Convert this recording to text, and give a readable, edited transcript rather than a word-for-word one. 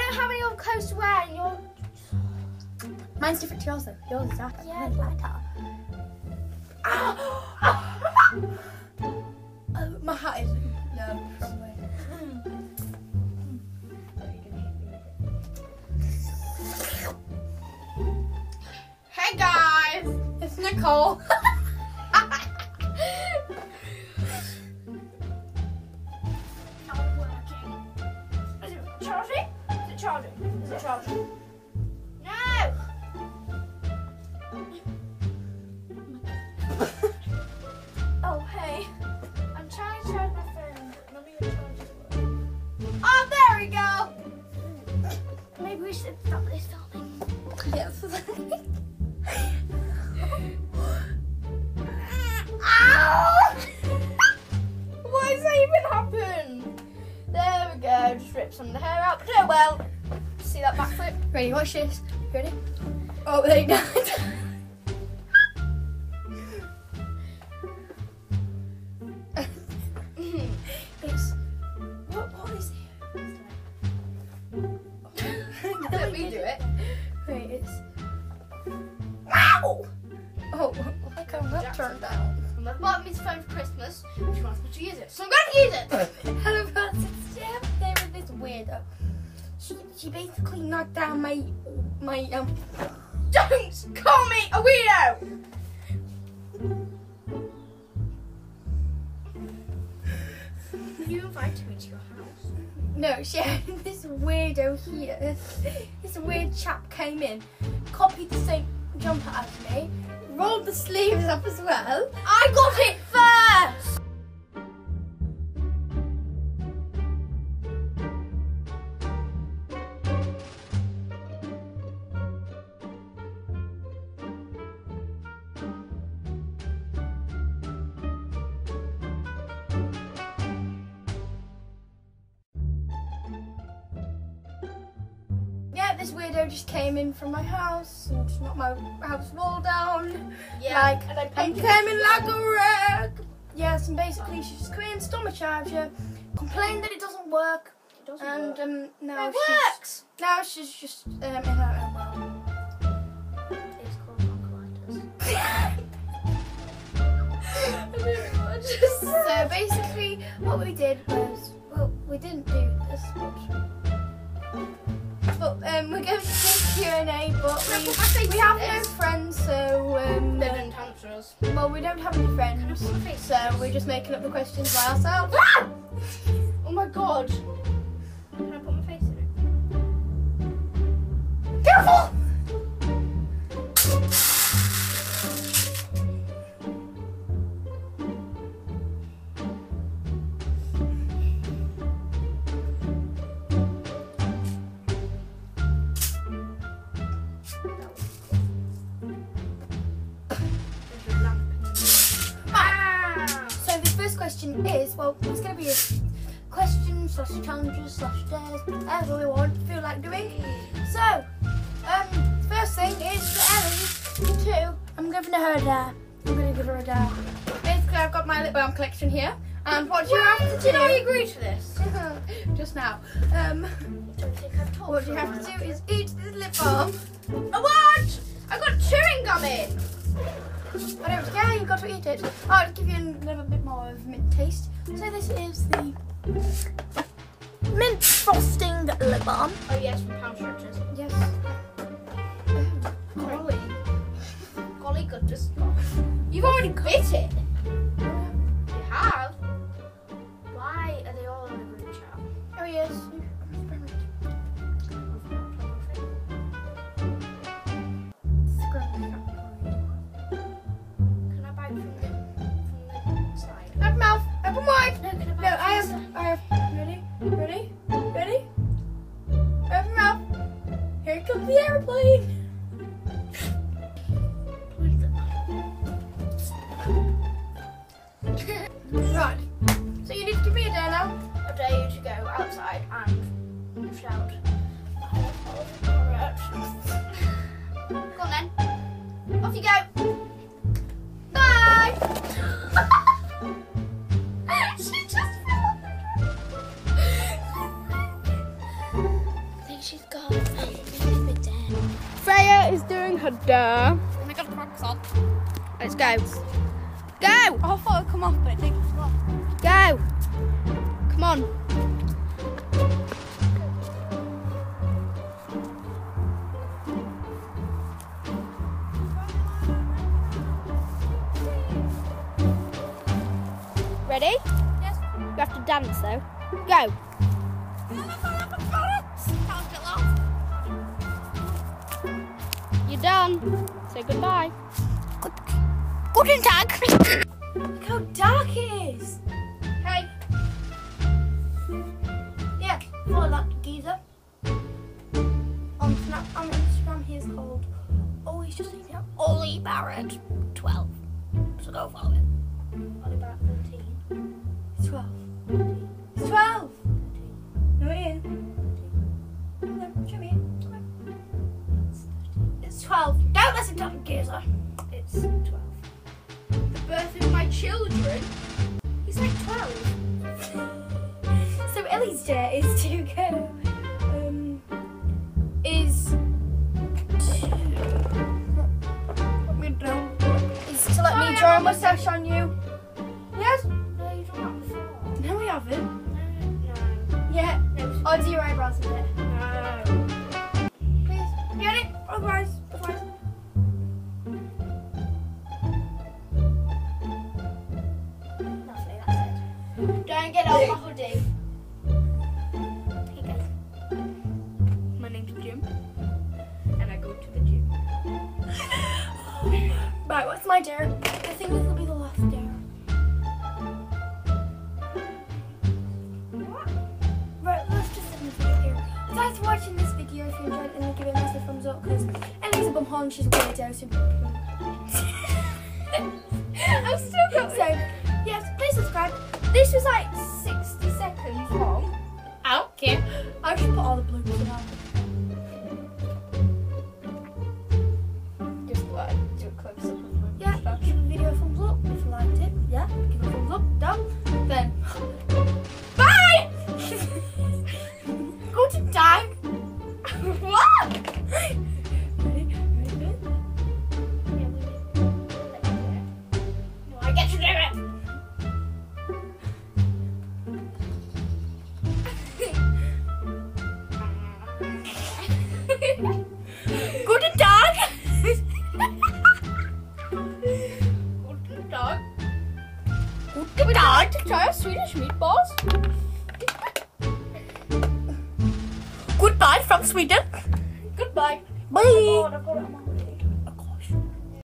know how many other clothes to wear and you're... Mine's different to yours though. Yours is darker. Yeah, lighter. Oh, my hat is... No, wrong way. Hey guys! It's Nicole. Not working. Is it charging? Is it charging? Is it charging? No! Oh, hey. I'm trying to charge my phone, but none of your chargers work. Oh, there we go! Maybe we should stop this filming. Yes. Ow! Why has that even happened? There we go, just rip some of the hair out. But oh well. See that back flip? Ready, watch this. Ready? Oh, there you go. It's... What is it? Let me do it. Wait, it's... Wow! Oh, why can't that turn down? My mum needs a phone for Christmas. She wants me to use it, so I'm going to use it. Hello, friends. Today I'm here with this weirdo. She basically knocked down my Don't call me a weirdo! You invited me to your house. No, this weirdo here, this weird chap came in, copied the same jumper as me, rolled the sleeves up as well. I got it first! Yeah, this weirdo just came in from my house and just knocked my house wall down. Yeah, Like, and I and painted came it in black. like a wreck. Yes, and basically she just came in, stole my charger, complained that it doesn't work, It doesn't and work. now It she's just in her own world. It's called bronchitis. So basically, what we did was, well, we didn't do this but we're going to do Q&A, but we have no friends, so They didn't answer us. well, we don't have any friends, so we're just making up the questions by ourselves. Oh my god. Can I put my face in it? Careful! So the first question is, well, it's going to be a question slash challenges slash dares, whatever we want, feel like doing. So, first thing is for Ellie, too. I'm giving her a dare. I'm going to give her a dare. Basically, I've got my lip balm collection here, and what you have to Did I do... agree to this? Just now. Don't think I've told What you have to do is eat this lip balm. Oh, what? I got chewing gum in. I don't care, you've got to eat it. I'll give you a little bit more of mint taste. So this is the mint frosting lip balm. Oh yes, from Pound Stretchers. Yes. Golly. Golly goodness gosh. You've already bit it. You have? Why are they all in a group chat? Oh yes. Can I bite from the side? Open mouth. Open wide. No, can I bite No, from I have. Ready? Ready? Ready? Open mouth. Here comes the airplane. Right. So you need to give me a dare now. I dare you to go outside and shout. Go on then. Off you go. Bye. She just fell. They she's got a dare. Freya is doing her dare. Oh my god, Crocs on. Let's go. Go! Oh, I thought it would come off, but it didn't come off. Go! Come on. Ready? Yes. You have to dance though. Go! You're done. Say goodbye. Guten Tag. Look how dark it is. Hey. Yeah, follow that geezer. On Instagram he is called, oh, he's just saying Ollie Barrett, 12. So go follow him. Ollie Barrett 13. He's 12. He's 12. No, Ian. No, show me. Come on. It's 12. Don't listen to that geezer. It's 12. The birth of my children. He's like 12. So Ellie's dare is to go. Is to let me draw a mustache on you. Yes? No, you've done that before. No, we haven't. No. Yeah. Or do your eyebrows a bit. No. Please. Get it? Otherwise. Lovely, that's it. Don't get off my hoodie. Here you go. My name's Jim. And I go to the gym. Right, what's my dare? I think this will be the last dare. What? Right, let's just end the video here. Thanks for watching this video. If you enjoyed it, then give it a massive thumbs up because Ellie's a bumhole and she's a weirdo. So I've still got So, yes, please subscribe. This was like 60 seconds long. I don't care. I should put all the bloopers in out. Just like do a close up of my Yeah, mustache. give the video a thumbs up if you liked it. Yeah, give it a thumbs up. Done. Then, bye! Go to die. What? Ready? No, I get to do it. Guten Tag. Guten Tag. Guten Tag. Try our Swedish meatballs. Goodbye from Sweden. Goodbye. Bye. Oh, I've got it on my